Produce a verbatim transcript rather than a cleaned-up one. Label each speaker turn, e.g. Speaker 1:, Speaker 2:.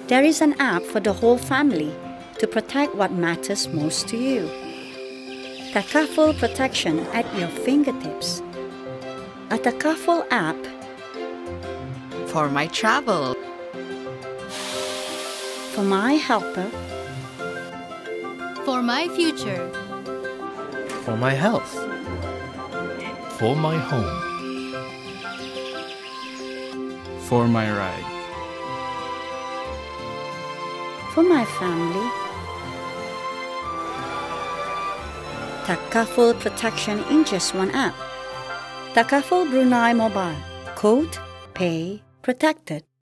Speaker 1: There is an app for the whole family to protect what matters most to you. Takaful protection at your fingertips. A Takaful app
Speaker 2: for my travel,
Speaker 1: for my helper,
Speaker 3: for my future,
Speaker 4: for my health,
Speaker 5: for my home,
Speaker 6: for my ride,
Speaker 1: for my family. Takaful protection in just one app. Takaful Brunei Mobile. Code Pay Protected.